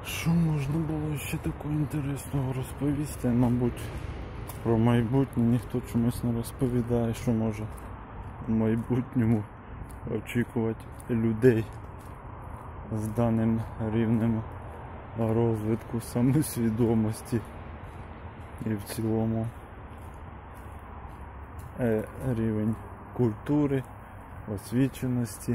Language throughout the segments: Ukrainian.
Що можна було ще такого інтересного розповісти? Мабуть, про майбутнє ніхто чомусь не розповідає, що може в майбутньому очікувати людей з даним рівнем розвитку самосвідомості і в цілому рівень культури, освіченості,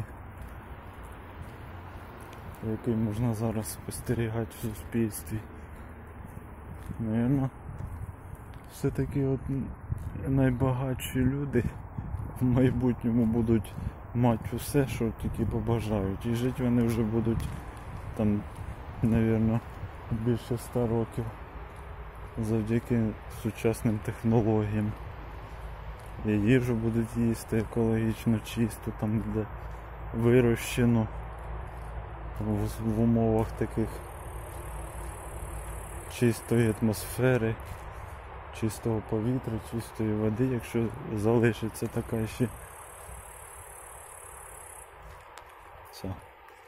який можна зараз спостерігати в суспільстві. Наверно, все-таки от найбагатші люди в майбутньому будуть мати усе, що тільки побажають. І жити вони вже будуть там, напевно, більше 100 років завдяки сучасним технологіям. І їжу будуть їсти екологічно чисту, там де вирощено в умовах таких чистої атмосфери, чистого повітря, чистої води, якщо залишиться така ще ця.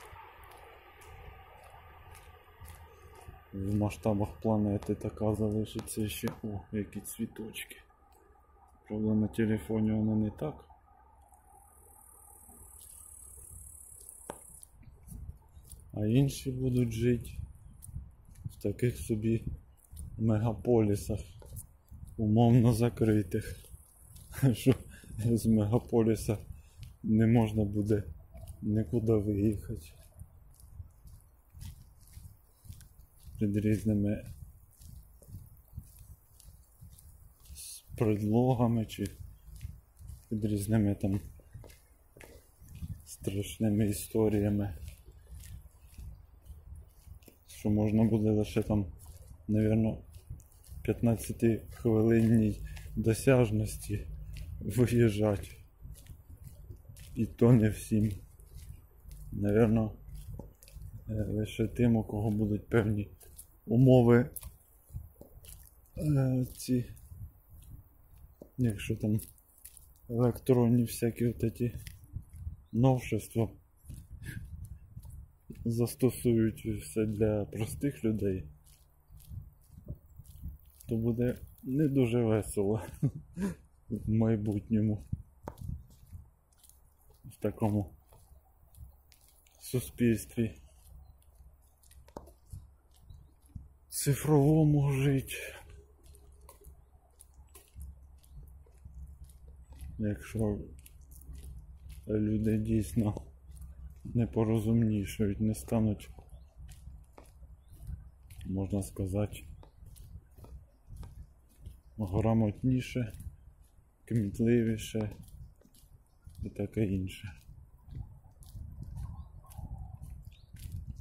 В масштабах планети така залишиться ще. О, які цвіточки. Правда, на телефоні воно не так. А інші будуть жити в таких собі мегаполісах, умовно закритих, що з мегаполіса не можна буде нікуди виїхати. Під різними предлогами чи під різними там страшними історіями, що можна буде лише там, напевно, 15-хвилинній досяжності виїжджати. І то не всім. Напевно, лише тим, у кого будуть певні умови ці, якщо там електронні всякі от ці новшества застосують все для простих людей, то буде не дуже весело в майбутньому в такому суспільстві цифровому жити. Якщо люди дійсно не порозумнішають, не стануть, можна сказати, грамотніше, кмітливіше і таке інше.